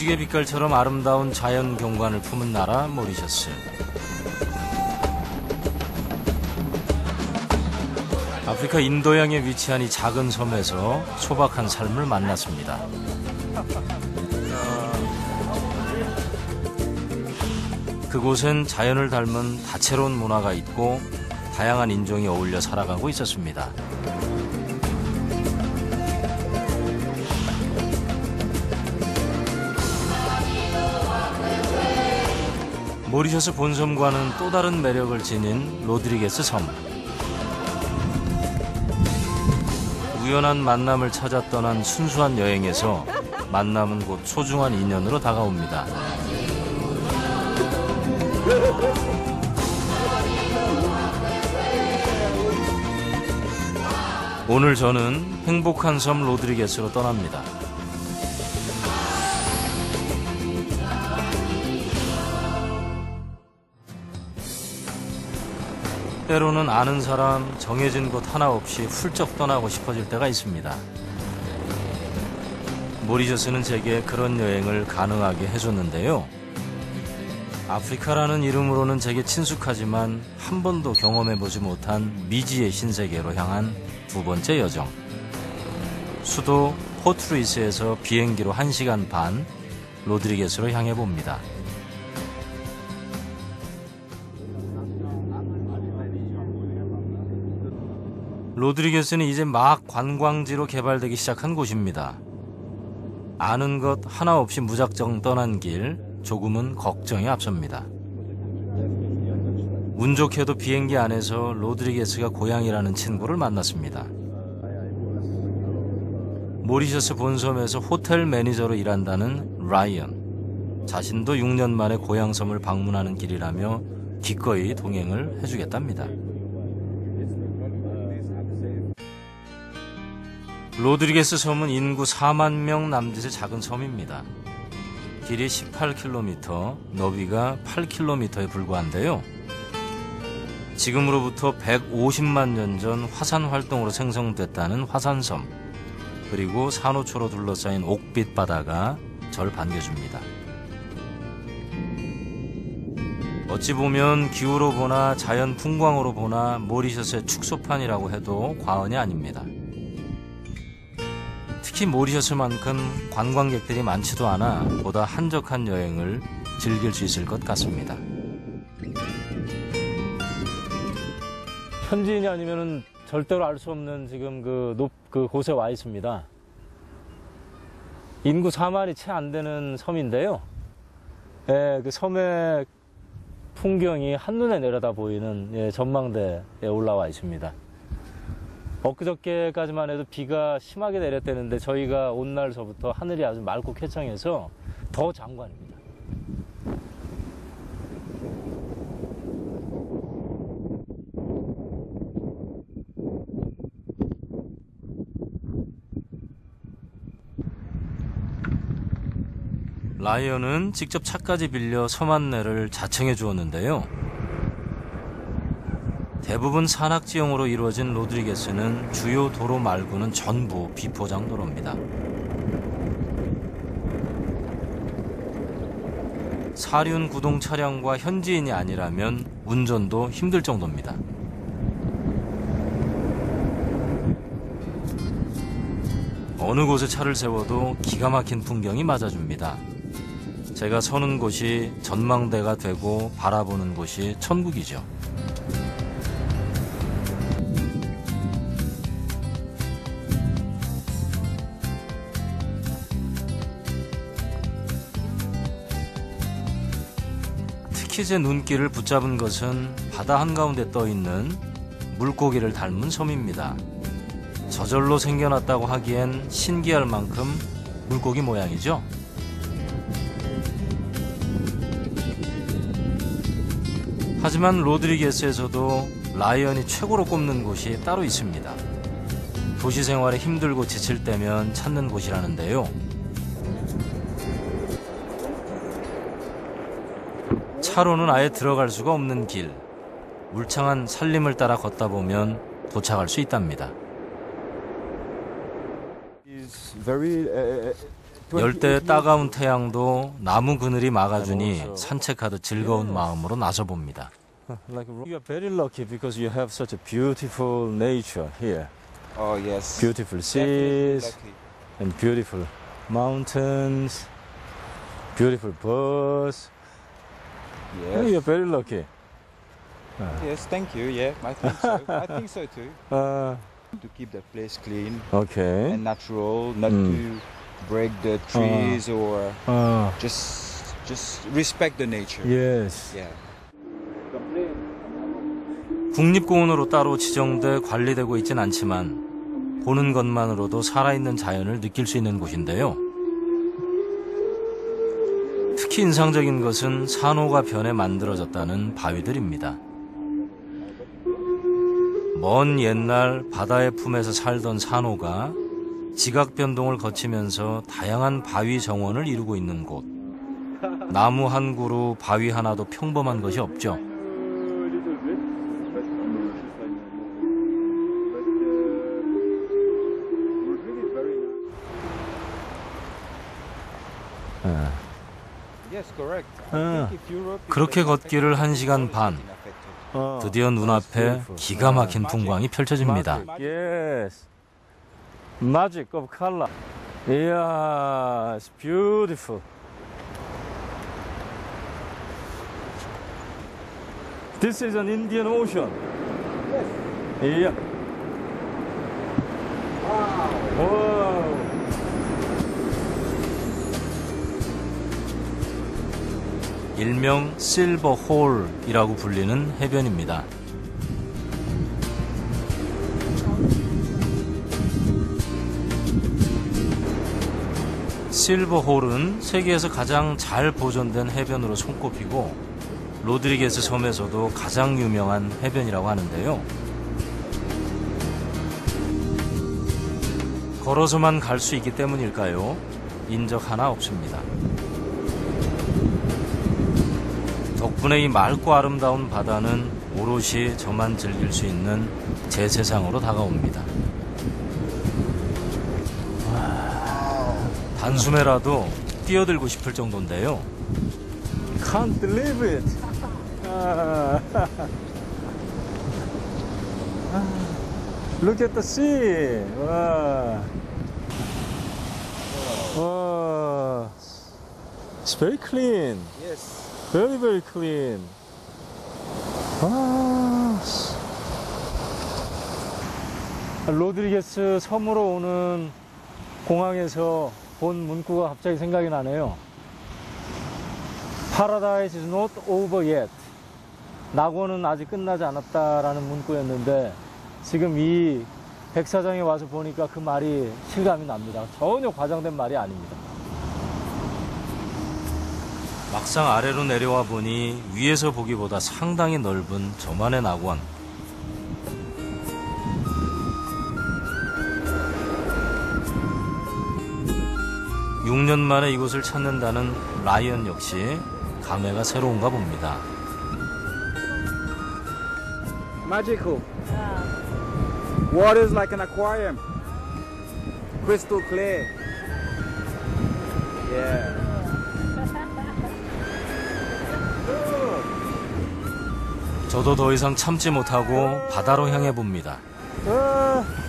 무지개 빛깔처럼 아름다운 자연 경관을 품은 나라 모리셔스. 아프리카 인도양에 위치한 이 작은 섬에서 소박한 삶을 만났습니다. 그곳엔 자연을 닮은 다채로운 문화가 있고 다양한 인종이 어울려 살아가고 있었습니다. 모리셔스 본섬과는 또 다른 매력을 지닌 로드리게스 섬. 우연한 만남을 찾아 떠난 순수한 여행에서 만남은 곧 소중한 인연으로 다가옵니다. 오늘 저는 행복한 섬 로드리게스로 떠납니다. 때로는 아는 사람, 정해진 곳 하나 없이 훌쩍 떠나고 싶어질 때가 있습니다. 모리셔스는 제게 그런 여행을 가능하게 해줬는데요. 아프리카라는 이름으로는 제게 친숙하지만 한 번도 경험해보지 못한 미지의 신세계로 향한 두 번째 여정. 수도 포트루이스에서 비행기로 1시간 반, 로드리게스로 향해 봅니다. 로드리게스는 이제 막 관광지로 개발되기 시작한 곳입니다. 아는 것 하나 없이 무작정 떠난 길, 조금은 걱정이 앞섭니다. 운 좋게도 비행기 안에서 로드리게스가 고향이라는 친구를 만났습니다. 모리셔스 본섬에서 호텔 매니저로 일한다는 라이언. 자신도 6년 만에 고향섬을 방문하는 길이라며 기꺼이 동행을 해주겠답니다. 로드리게스 섬은 인구 4만 명 남짓의 작은 섬입니다. 길이 18km, 너비가 8km에 불과한데요. 지금으로부터 150만 년 전 화산 활동으로 생성됐다는 화산섬, 그리고 산호초로 둘러싸인 옥빛 바다가 절 반겨줍니다. 어찌 보면 기후로 보나 자연 풍광으로 보나 모리셔스의 축소판이라고 해도 과언이 아닙니다. 특히 모리셔스만큼 관광객들이 많지도 않아 보다 한적한 여행을 즐길 수 있을 것 같습니다. 현지인이 아니면은 절대로 알 수 없는 지금 그 곳에 와 있습니다. 인구 4만이 채 안 되는 섬인데요. 그 섬의 풍경이 한눈에 내려다 보이는 전망대에 올라와 있습니다. 엊그저께까지만 해도 비가 심하게 내렸다는데 저희가 온 날서부터 하늘이 아주 맑고 쾌청해서 더 장관입니다. 라이언은 직접 차까지 빌려 섬 안내를 자청해 주었는데요. 대부분 산악지형으로 이루어진 로드리게스는 주요 도로 말고는 전부 비포장 도로입니다. 사륜 구동 차량과 현지인이 아니라면 운전도 힘들 정도입니다. 어느 곳에 차를 세워도 기가 막힌 풍경이 맞아줍니다. 제가 서는 곳이 전망대가 되고 바라보는 곳이 천국이죠. 특히 제 눈길을 붙잡은 것은 바다 한가운데 떠있는 물고기를 닮은 섬입니다. 저절로 생겨났다고 하기엔 신기할 만큼 물고기 모양이죠. 하지만 로드리게스에서도 라이언이 최고로 꼽는 곳이 따로 있습니다. 도시 생활에 힘들고 지칠 때면 찾는 곳이라는데요. 차로는 아예 들어갈 수가 없는 길, 울창한 산림을 따라 걷다 보면 도착할 수 있답니다. It's very 열대 따가운 태양도 나무 그늘이 막아주니 산책하듯 즐거운 마음으로 나서봅니다. You are very lucky because you have such a beautiful nature here. Oh yes. Beautiful Definitely seas lucky. and beautiful mountains, beautiful birds. Yes. You are very lucky. Yes, thank you. Yeah, I think so. I think so too. To keep the place clean Okay. and natural, not to break the trees or just respect the nature. Yes. Yeah. 국립공원으로 따로 지정돼 관리되고 있진 않지만 보는 것만으로도 살아있는 자연을 느낄 수 있는 곳인데요. 특히 인상적인 것은 산호가 변해 만들어졌다는 바위들입니다. 먼 옛날 바다의 품에서 살던 산호가 지각 변동을 거치면서 다양한 바위 정원을 이루고 있는 곳. 나무 한 그루, 바위 하나도 평범한 것이 없죠. Yes, correct. I think if Europe is 그렇게 like 걷기를 1시간 반. 드디어 눈앞에 기가 막힌 풍광이 펼쳐집니다. Yes. Magic of color. Yeah, it's beautiful. This is an Indian Ocean. Yes. Yeah. Wow. 일명 실버 홀이라고 불리는 해변입니다. 실버 홀은 세계에서 가장 잘 보존된 해변으로 손꼽히고 로드리게스 섬에서도 가장 유명한 해변이라고 하는데요. 걸어서만 갈 수 있기 때문일까요? 인적 하나 없습니다. 덕분에 이 맑고 아름다운 바다는 오롯이 저만 즐길 수 있는 제 세상으로 다가옵니다. 단숨에라도 뛰어들고 싶을 정도인데요. Can't believe it. Look at the sea. It's very clean. yes. Very, very clean. 로드리게스 섬으로 오는 공항에서 본 문구가 갑자기 생각이 나네요. Paradise is not over yet. 낙원은 아직 끝나지 않았다라는 문구였는데 지금 이 백사장에 와서 보니까 그 말이 실감이 납니다. 전혀 과장된 말이 아닙니다. 막상 아래로 내려와 보니 위에서 보기보다 상당히 넓은 저만의 낙원. (6년) 만에 이곳을 찾는다는 라이언 역시 감회가 새로운가 봅니다. Magical. Water is like an aquarium. Crystal clear. Yeah. 저도 더 이상 참지 못하고 바다로 향해 봅니다.